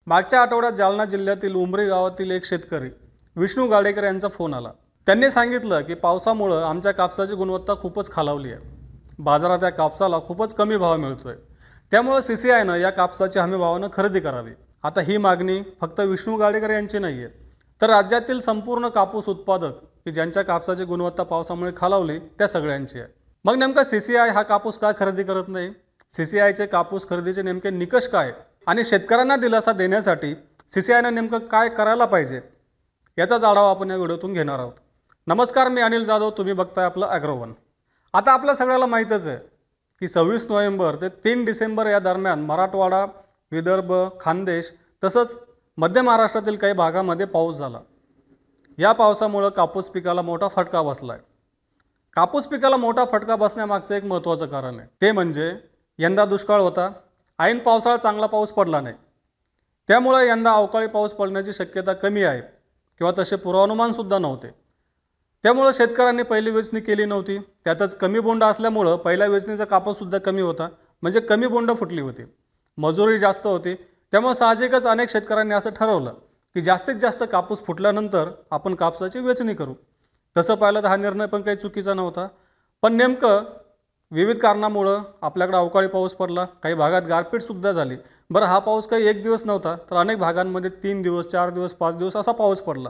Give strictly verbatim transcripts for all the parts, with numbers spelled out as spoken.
मागच्या आठवड्यात जालना जिल्ह्यातील उमरी गावातील एक शेतकरी विष्णू गाडेकर यांचा फोन आला। त्यांनी सांगितलं की पावसामुळे आमच्या कापसाची गुणवत्ता खूपच खालावली आहे। बाजारात या कापसाला खूपच कमी भाव मिळतोय। त्यामुळे सीसीआयने या कापसाची हमी भावाने खरेदी करावी। आता ही मागणी फक्त विष्णू गाडेकर यांची नाहीये, तर राज्यातील संपूर्ण कापूस उत्पादक की ज्यांच्या कापसाची गुणवत्ता पावसामुळे खालावली त्या सगळ्यांची आहे। मग नेमका सीसीआय हा कापूस का खरेदी करत नाही? सीसीआयचे कापूस खरेदीचे नेमके निकष काय आणि शेतकऱ्यांना दिलासा देण्यासाठी सीसीआयने नेमकं काय करायला पाहिजे याचाच आढावा आपण या व्हिडिओतून घेणार आहोत। नमस्कार, मी अनिल जाधव, तुम्ही बघताय आपलं ॲग्रोवन। आता आपल्या सगळ्याला माहीतच आहे की सव्वीस नोव्हेंबर ते तीन डिसेंबर या दरम्यान मराठवाडा, विदर्भ, खानदेश तसंच मध्य महाराष्ट्रातील काही भागामध्ये पाऊस झाला। या पावसामुळे कापूस पिकाला मोठा फटका बसलाय। कापूस पिकाला मोठा फटका बसण्यामागचं एक महत्त्वाचं कारण आहे, ते म्हणजे यंदा दुष्काळ होता। ऐन पावसाळा चांगला पाऊस पडला नाही, त्यामुळे यंदा अवकाळी पाऊस पडण्याची शक्यता कमी आहे किंवा तसे पूर्वानुमान सुद्धा नव्हते। त्यामुळे शेतकऱ्यांनी पहिली वेचणी केली नव्हती, त्यातच कमी बोंड असल्यामुळे पहिल्या वेचणीचा कापूस सुद्धा कमी होता, म्हणजे कमी बोंड फुटली होती। मजुरी जास्त होती, त्यामुळे साहजिकच अनेक शेतकऱ्यांनी असं ठरवलं की जास्तीत जास्त कापूस फुटल्यानंतर आपण कापसाची वेचणी करू। तसं पाहिलं तर हा निर्णय पण काही चुकीचा नव्हता, पण नेमकं विविध कारणामुळे आपल्याकडे अवकाळी पाऊस पडला, काही भागात गारपीट सुद्धा झाली। बरं, हा पाऊस काही एक दिवस नव्हता, तर अनेक भागांमध्ये तीन दिवस, चार दिवस, पाच दिवस असा पाऊस पडला।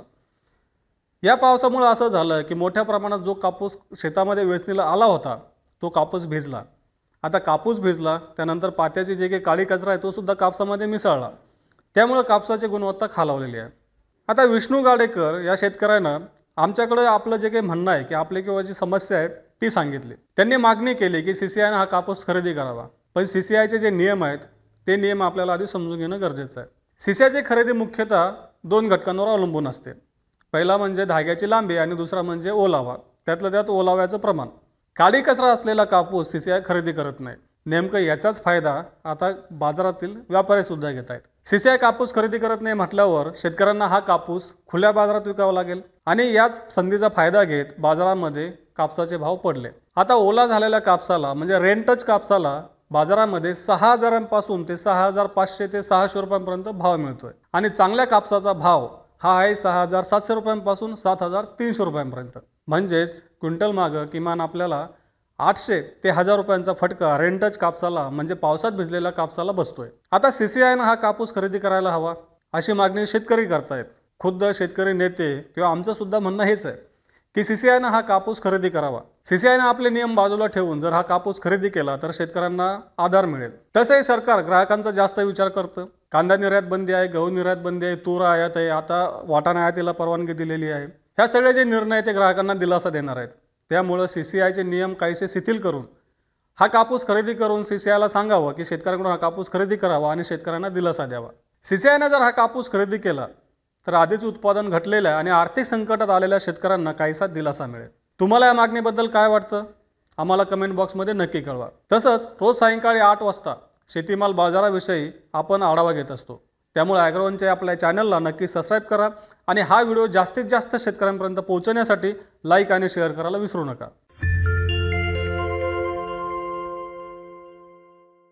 या पावसामुळे असं झालं की मोठ्या प्रमाणात जो कापूस शेतामध्ये वेचणीला आला होता तो कापूस भिजला। आता कापूस भिजला त्यानंतर पात्याची जे काही काळी कचरा आहे तो सुद्धा कापसामध्ये मिसळला, त्यामुळे कापसाची गुणवत्ता खालावलेली आहे। आता विष्णू गाडेकर या शेतकऱ्यानं आमच्याकडे आपलं जे काही म्हणणं आहे की आपली किंवा जी समस्या आहे ती सांगितली। त्यांनी मागणी केली की सीसीआयने हा कापूस खरेदी करावा, पण सीसीआयचे जे नियम आहेत ते नियम आपल्याला आधी समजून घेणं गरजेचं आहे। सीसीआयची खरेदी मुख्यतः दोन घटकांवर अवलंबून असते। पहिला म्हणजे धाग्याची लांबी आणि दुसरा म्हणजे ओलावा, त्यातलं त्यात ओलाव्याचं प्रमाण। काळी कचरा असलेला कापूस सीसीआय खरेदी करत नाही। नेमकं याचाच फायदा आता बाजारातील व्यापारी सुद्धा घेत आहेत। सीसीआय कापूस खरेदी करत नाही म्हटल्यावर शेतकऱ्यांना हा कापूस खुल्या बाजारात विकावा लागेल आणि याच संधीचा फायदा घेत बाजारामध्ये कापसाचे भाव पडले। आता ओला झालेल्या कापसाला म्हणजे रेन टच कापसाला बाजारामध्ये सहा हजारांपासून ते सहा हजार पाचशे ते सहाशे रुपयांपर्यंत भाव मिळतोय आणि चांगल्या कापसाचा भाव हा आहे सहा हजार सातशे रुपयांपासून सात हजार तीनशे रुपयांपर्यंत। म्हणजेच क्विंटल मागं किमान आपल्याला आठशे ते हजार रुपयांचा फटका रेन टच कापसाला म्हणजे पावसात भिजलेल्या कापसाला बसतोय। आता सीसीआयने हा कापूस खरेदी करायला हवा अशी मागणी शेतकरी करतायत। खुद्द शेतकरी नेते किंवा आमचं सुद्धा म्हणणं हेच आहे की सीसीआयने हा कापूस खरेदी करावा। सीसीआयने आपले नियम बाजूला ठेवून जर हा कापूस खरेदी केला तर शेतकऱ्यांना आधार मिळेल। तसंही सरकार ग्राहकांचा जास्त विचार करतं। कांदा निर्यात बंदी आहे, गहू निर्यात बंदी आहे, तूर आयात आहे, आता वाटाणा आयातीला परवानगी दिलेली आहे। ह्या सगळे जे निर्णय ते ग्राहकांना दिलासा देणार आहेत। त्यामुळे सीसीआयचे नियम काहीसे शिथिल करून हा कापूस खरेदी करून सीसीआयला सांगावं की शेतकऱ्यांकडून हा कापूस खरेदी करावा आणि शेतकऱ्यांना दिलासा द्यावा। सीसीआयने जर हा कापूस खरेदी केला तर आधीच उत्पादन घटलेल्या आणि आर्थिक संकटात आलेल्या शेतकऱ्यांना काहीसा दिलासा मिळेल। तुम्हाला या मागणीबद्दल काय वाटतं आम्हाला कमेंट बॉक्समध्ये नक्की कळवा। तसंच रोज सायंकाळी आठ वाजता शेतीमाल बाजाराविषयी आपण आढावा घेत असतो, त्यामुळे ॲग्रोवनच्या आपल्या चॅनलला नक्की सबस्क्राईब करा आणि हा व्हिडिओ जास्तीत जास्त शेतकऱ्यांपर्यंत पोहोचवण्यासाठी लाईक आणि शेअर करायला विसरू नका।